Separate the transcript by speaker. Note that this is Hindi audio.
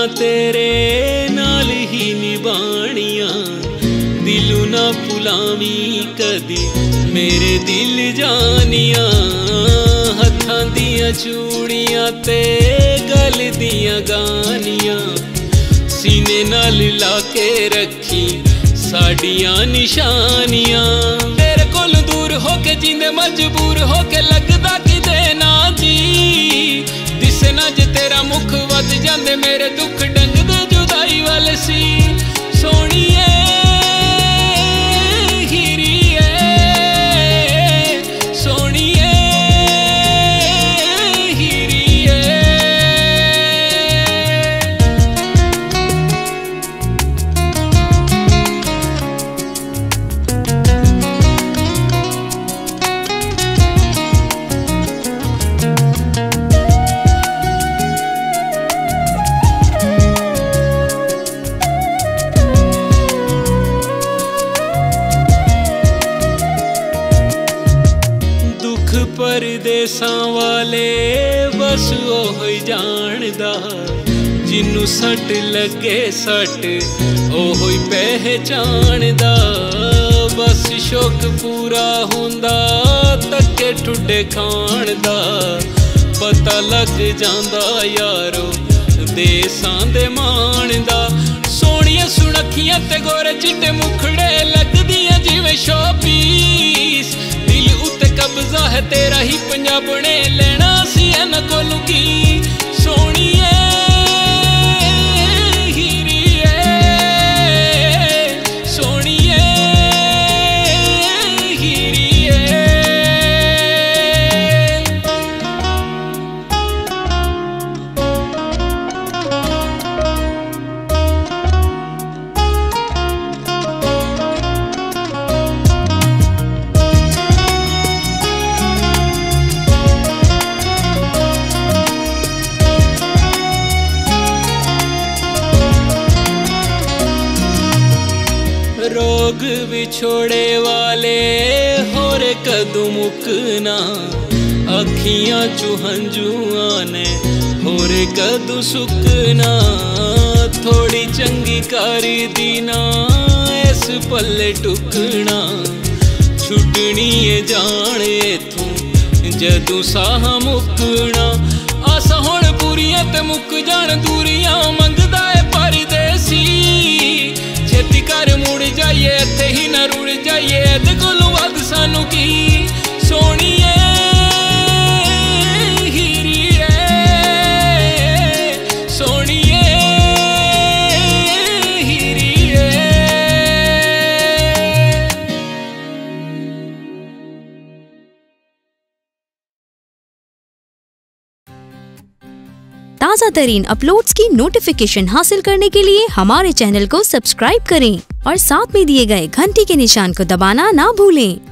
Speaker 1: तेरे नाल ही निभाणियां, दिलू ना भुलावी कदी मेरे दिल जानियां। हत्थां दियां चूड़ियां ते गल दियां गानियां, सीने नाल लाके रखी साडियां निशानियां। तेरे कोल दूर होके जींदे मजबूर होके लगदा कि देना जी, दिसे ना जे तेरा मुख वध जांदे मेरे दुख डंगदे जुदाई वाले सी। सोहणीए हीरीए सोहणीए हीरीए। परदेसां वाले बस ओह ही जानदा, जिन्नू सट लगे सट ओह ही पहचानदा। बस शौक पूरा हुंदा तके ठुडे खाण दा, पता लग जांदा यारो देसां दे मान दा। सोहणियां सुणखियां ते गोरे चिट्टे मुखड़े लगदियां जिवें शोपीस, दिल उत्ते कब्जा है तेरा ही पंजाब ने लेना सी न कोलू की। सोहणीए हीरीए सोहणीए हीरीए। रोग विछोड़े वाले होर कदू मुकना, अखियां चुहंजुआं ने होर कदू सुकना। थोड़ी चंगी कारी दीना इस पल्ले टुकना, छुटनी है जान इथों जदू साह मुकना। आसा हुण पूरियां ते मुक जान दूरियां मंगदा है परदेसी, छेती कर मुड़ जाइए इत्थे ही ना रुड़ जाइए एदे कोलों वध सानू की। सोहणीए हीरीए सोहणीए हीरीए।
Speaker 2: ताज़ा तरीन अपलोड्स की नोटिफिकेशन हासिल करने के लिए हमारे चैनल को सब्सक्राइब करें और साथ में दिए गए घंटी के निशान को दबाना ना भूलें।